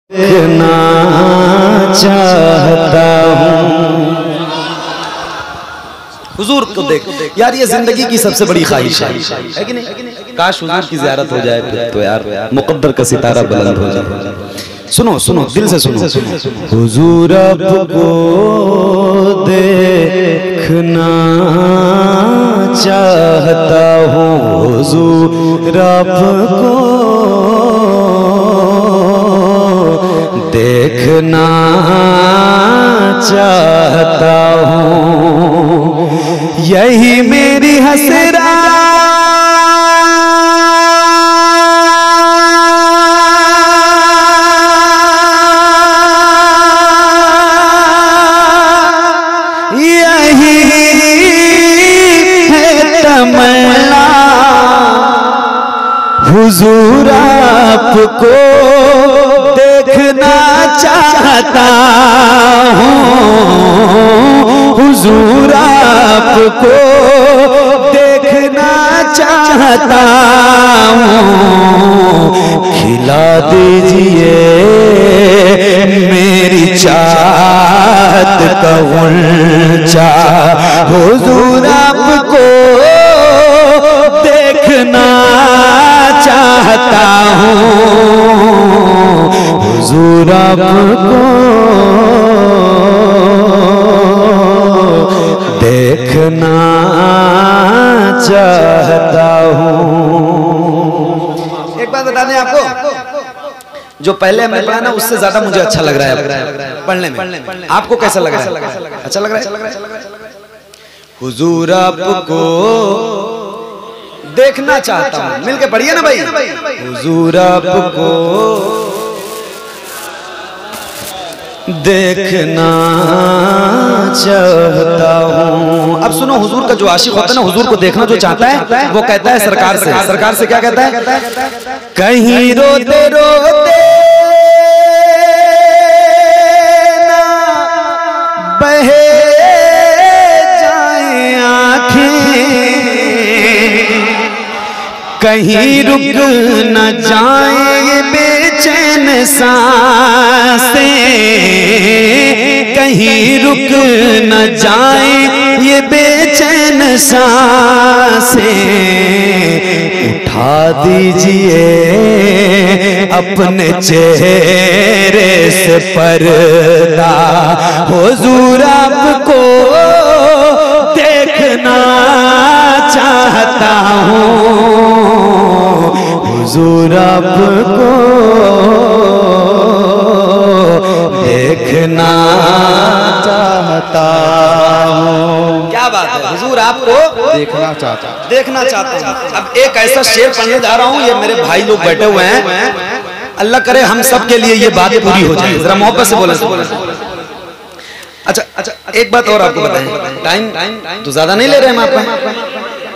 देखना चाहता हूँ हुजूर को देख। यार ये जिंदगी की सबसे बड़ी ख्वाहिश है कि नहीं? काश हुजूर की ज़ियारत हो जाए फिर तो यार मुक़द्दर का सितारा बुलंद हो जाए। सुनो सुनो दिल से सुनो। हुजूर आपको देखना चाहता हूँ, हुजूर आपको देखना चाहता हूँ, यही मेरी हसरत यही है तमन्ना, हुजूर आपको देखना चाहता हूँ, हुजूर आपको देखना चाहता हूँ। खिला दीजिए मेरी चाहत का गुलचा, हुजूर आपको देखना चाहता हूँ, हुजूर आपको देखना चाहता हूँ। एक बात बता दें आपको, जो पहले हमने पढ़ा ना उससे ज्यादा मुझे अच्छा लग रहा है पढ़ने में। आपको कैसा लग रहा है? अच्छा लग रहा है? हुजूर आपको देखना चाहता हूँ, मिलके पढ़िए ना भाई। हुजूर आपको देखना चाहता हूँ। अब सुनो, हुजूर का जो आशिक होता है ना, हुजूर को देखना जो चाहता है वो कहता है सरकार से क्या कहता है? कहीं रोते रोते ना बहे जाए आँखें, कहीं रुक न जाए बेचैन सांसें, कहीं रुक न जाए ये बेचैन सांसें। उठा दीजिए अपने चेहरे से पर्दा, हुजूर आपको देखना चाहता हूँ, हुजूर आपको देखना चाहता हूँ। क्या बात है, हुजूर आपको देखना चाहता हूँ। अब एक ऐसा शेर पढ़ने जा रहा हूँ, ये मेरे भाई लोग बैठे हुए हैं, अल्लाह करे हम सब के लिए ये बात पूरी हो जाए। जरा मोहब्बत से बोले। अच्छा एक बात और आपको बताएं, टाइम तो ज्यादा नहीं ले रहे हम आपका।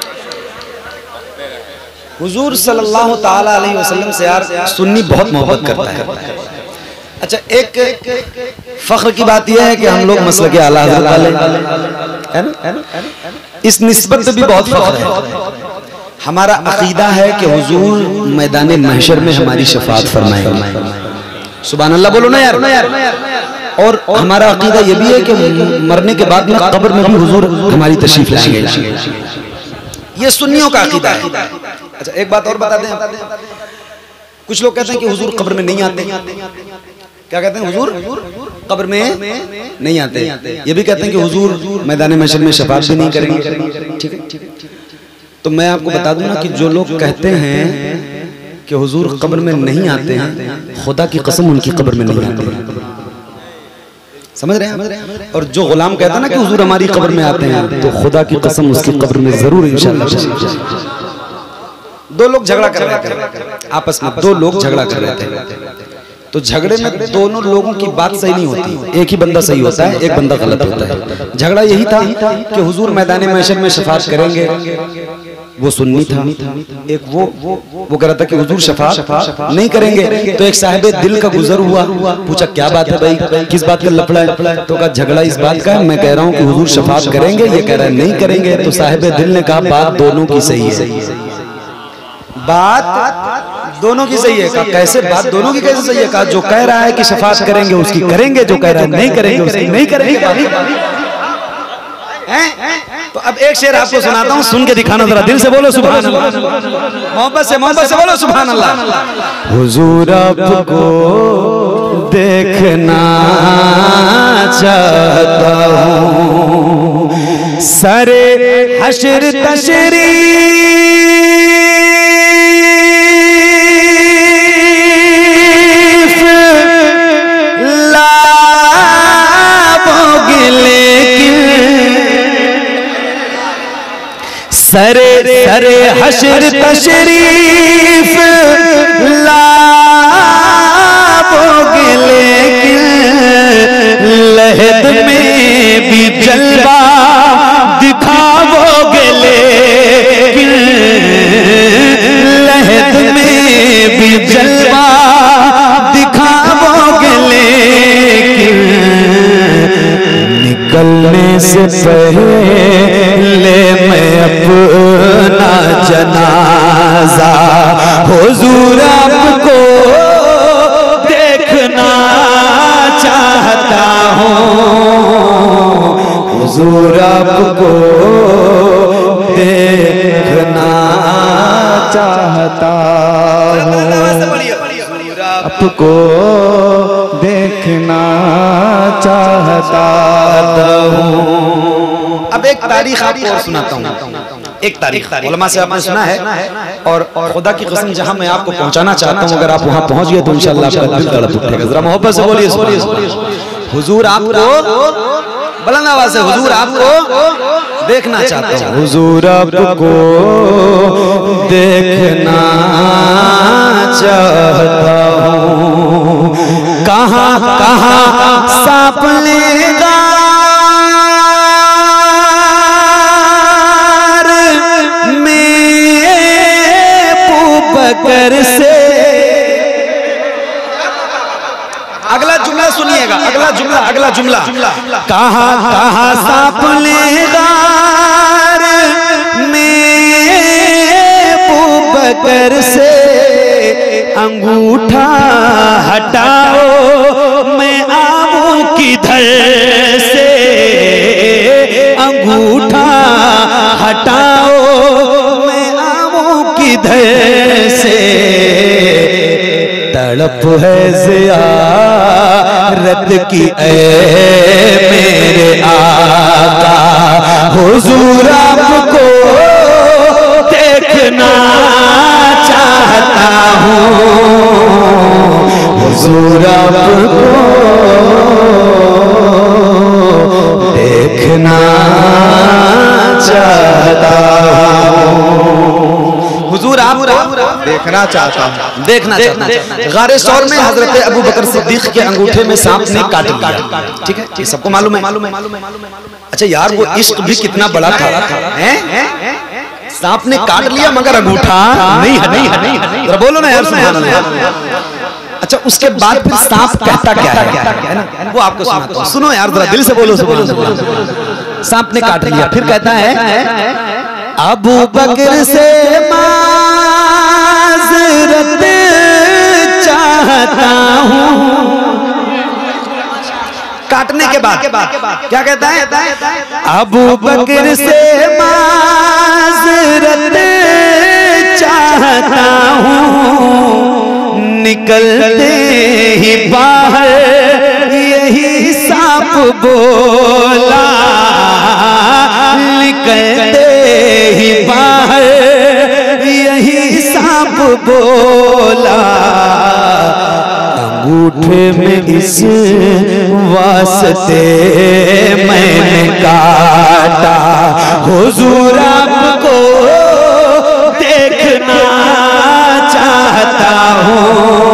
हुजूर सल्लल्लाहु ताला अलैहि वसल्लम से यार सुन्नी बहुत मोहब्बत करता है। अच्छा एक फख्र की बात यह है कि हम लोग मसलक आला हज़रत वाले है ना, इस निस्बत से भी बहुत फख्र है। हमारा अकीदा है कि हुजूर मैदान महशर में हमारी शफाअत फरमाएंगे। सुभान अल्लाह बोलो ना यार। और हमारा अकीदा यह भी है कि मरने के बाद में कब्र में भी हुजूर हमारी तशरीफ लाएंगे। ये सुन्नियों का अकीदा है। अच्छा एक बात और बता दें, कुछ लोग कहते हैं कि हुजूर कब्र में नहीं आते। क्या कहते हैं? हुजूर कब्र में नहीं आते। ये भी कहते हैं कि हुजूर मैदान महशर में शफाअत भी नहीं करेंगे। ठीक है, तो मैं आपको बता दूं ना कि जो लोग कहते हैं कि हुजूर कब्र में नहीं आते हैं, खुदा की कसम उनकी कब्र में नहीं आते हैं। समझ रहे हैं? और जो गुलाम कहता है ना कि हुजूर हमारी कब्र में आते हैं, तो खुदा की कसम उसकी कब्र में जरूर इंशाअल्लाह। दो लोग झगड़ा कर रहे थे आपस में, दो लोग झगड़ा कर रहे थे, तो झगड़े में दोनों लोगों की बात सही नहीं होती। एक ही बंदा सही होता है, एक बंदा गलत होता है। झगड़ा यही था कि हुजूर मैदान महशर में शफाअत करेंगे, वो सुन्नी था। एक वो कह रहा था कि हुजूर शफाअत नहीं करेंगे। तो एक साहिब दिल का गुजर हुआ, पूछा क्या बात है भाई, किस बात का लफड़ा है? तो कहा झगड़ा इस बात का है, मैं कह रहा हूँ कि हुजूर शफाअत करेंगे, ये कह रहा है नहीं करेंगे। तो साहिब दिल ने कहा बात दोनों की सही है, बात दोनों की सही है। कैसे बात दोनों की कैसे सही है? कहा जो कह रहा है कि शफाअत करेंगे उसकी करेंगे, जो कह रहा है नहीं करेंगे उसकी नहीं करेंगे। तो अब एक शेर आपको सुनाता हूँ, सुन के दिखाना जरा, दिल से बोलो सुभान अल्लाह, मोहब्बत से बोलो सुभान अल्लाह। हुजूर आपको देखना चाहता हूँ, सरे हश्र तशरीफ लाओगे लेकिन, सरे हश्र तशरीफ लाओगे लेकिन, लहद में भी जलवा दिखाओगे लेकिन, लहद में भी जलवा दिखाओगे लेकिन, निकलने से पहले मैं अपना जनाजा हुजूर आपको देखना चाहता हूँ, हुजूर आपको देखना चाहता हूँ, आपको देखना चाहता हूँ। अब एक तारीख आपको और सुनाता हूँ, एक तारीख उलमा से आपने सुना है, और खुदा की कसम जहाँ मैं आपको पहुँचाना चाहता हूँ, अगर आप वहाँ पहुँच गए तो इंशाअल्लाह आपका दिल तड़प उठेगा। जरा मोहब्बत से बोलिए, हुजूर आपको, बुलंद आवाज से, हुजूर आपको देखना चाहता हूँ, हुजूर आपको देखना चाहता हूँ, कहाँ सांप लेगा बकर से। अगला जुमला सुनिएगा, अगला जुमला कहाँ सांप लेगा बकर से, अंगूठा हटाओ मैं आऊं किधर से, अंगूठा हटाओ मैं आऊं किधर से, तड़प है ज़ियारत की ऐ मेरे आका, हुजूर आपको देखना चाहता हूँ, हुजूर आपको देखना चाहता हूँ, हुजूर आप देखना चाहता हूँ, देखना चाहता हूँ। गारे सौर में हजरत अबू बकर सिद्दीक के अंगूठे में सांप ने काट लिया, ठीक है, ये सबको मालूम है। अच्छा यार, वो इश्क भी कितना बड़ा था, सांप ने काट लिया मगर अंगूठा नहीं है। बोलो ना यार सुभान अल्लाह। अच्छा, उसके बाद फिर सांप कहता क्या है ना, वो आपको सुनाता हूं, सुनो यार जरा, दिल से बोलो सुभान अल्लाह। सांप ने काट लिया, फिर कहता है अबू बकर से माज़रत चाहता हूँ। काटने के बाद क्या कहता है? अबू बकर से माज़रत चाहता हूँ, निकलते ही बाहर यही सांप बोला, निकलते ही बाहर यही सांप बोला, अंगूठे में इस वास्ते मैंने काटा, हुजूर आपको देखना चाहता हूँ,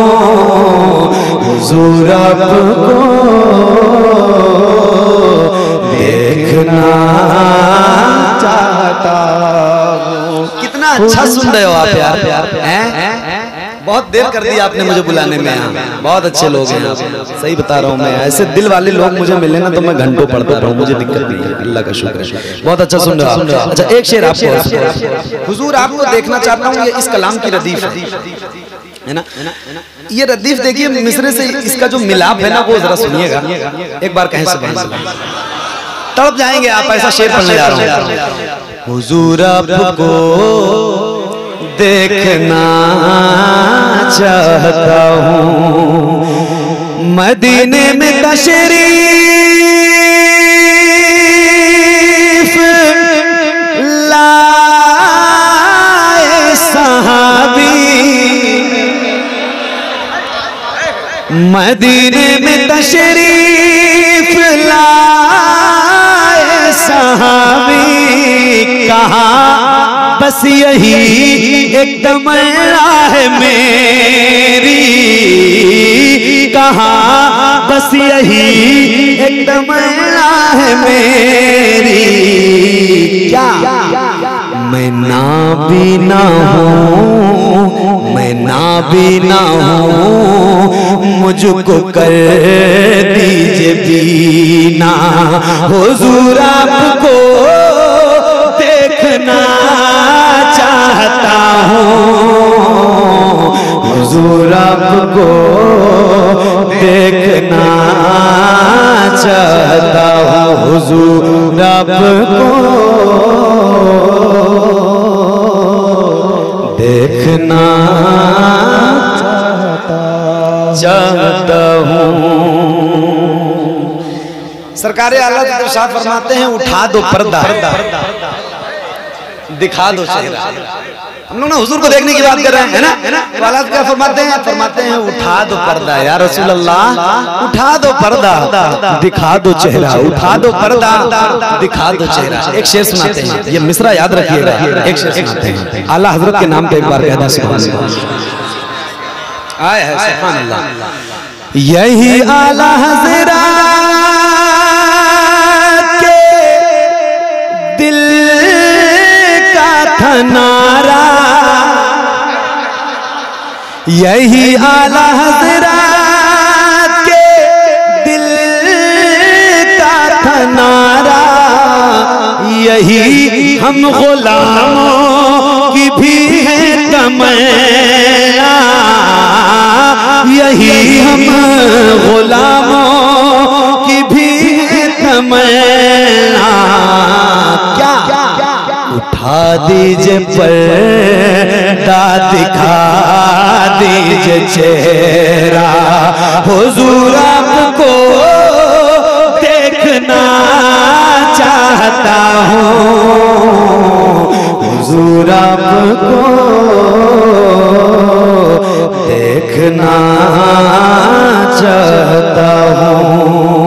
हुजूर आपको देखना चाहता हूँ। कितना अच्छा सुन रहे हो आप यार, बहुत देर कर दी आपने मुझे बुलाने में, बहुत अच्छे लोग हैं आप, सही बता रहा हूँ मैं। ऐसे दिल वाले लोग मुझे मिले ना तो मैं घंटों पढ़ता रहा हूँ, मुझे दिक्कत नहीं है, अल्लाह का शुक्र है। बहुत अच्छा सुन रहा हूँ। अच्छा, एक शेर आपको, हुजूर आपको देखना चाहता हूँ, ये इस कलाम की रदीफ है। है ना। ये रदीफ देखिए मिसरे से इसका जो मिलाप है ना वो जरा सुनिएगा एक बार, कहें सुभान अल्लाह, तड़प जाएंगे आप। ऐसा शेर पढ़ने जा रहा हूं। हुजूर आपको देखना चाहता हूँ, मदीने में तशरीफ लाए सहाबी, मदीने में तशरीफ लाए सहाबी, कहा बस यही एक तमन्ना है मेरी, कहा बस यही एक तमन्ना है मेरी, क्या मैं नाबीना हूँ, मैं नाबीना हूँ, मुझको कर दीजिए बीना, हुजूर आपको देखना चाहता हूँ, हुजूर आपको देखना चाहता हूँ, हुजूर आपको देखना चाहता हूँ। सरकार आला इरशाद फरमाते हैं उठा दो पर्दा, दिखा दो चेहरा। हम लोग ना हुजूर को देखने की बात कर रहे हैं, है ना। वाला क्या फरमाते हैं उठा दो पर्दा, या रसूल अल्लाह उठा दो पर्दा, दिखा दो चेहरा, उठा दो पर्दा, दिखा दो चेहरा। एक शेर सुनाते हैं, ये मिसरा याद रखिएगा, एक शेर सुनाते हैं, आला हजरत के नाम पे एक बार कहना सुभान अल्लाह, आए है सुभान अल्लाह। यही आला हजरत के दिल का नारा, यही आला हजरत के दिल का था नारा, यही हम गुलामों की भी है तमन्ना, यही हम गुलामों की भी है तमन्ना, क्या उठा दीजिए पर्दा, दिखा दीजिए चेहरा, हुजूर आपको देखना चाहता हूँ, हुजूर आपको देखना चाहता हूँ।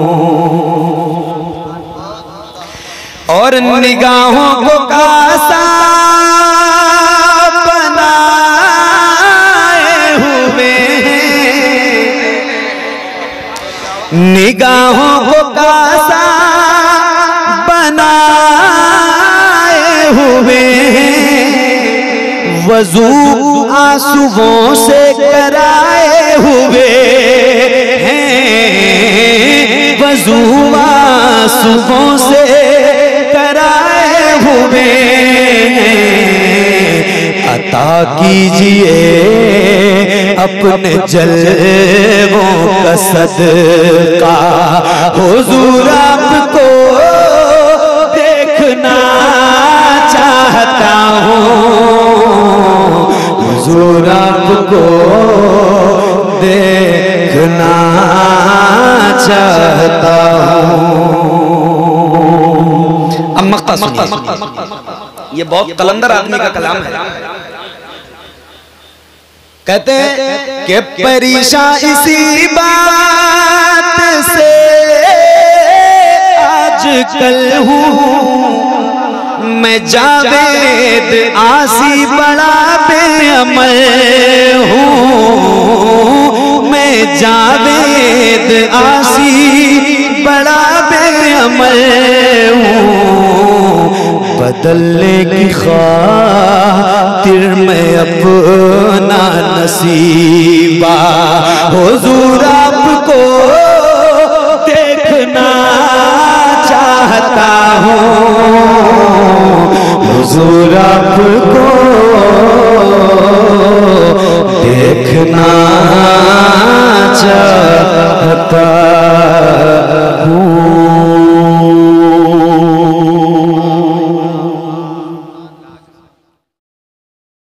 और निगाहों को कासा बनाए हुए, निगाहों को कासा बनाए हुए, वजू आंसुओं से कराए हुए हैं, वजू आंसुओं से हुए, अता कीजिए अपने जलवों का सदका, हुजूर आपको देखना चाहता हूँ, हुजूर आपको देखना चाहता हूँ। मक्ता सुनिए, ये बहुत कलंदर आदमी का कलाम है। कहते हैं कि परेशान इसी बात से आजकल हूँ, मैं जावेद आसी बड़ा बेअमल हूँ, मैं जावेद आसी बड़ा बेअमल हूँ, बदलने की खातिर मैं अपना नसीबा, हुजूर आप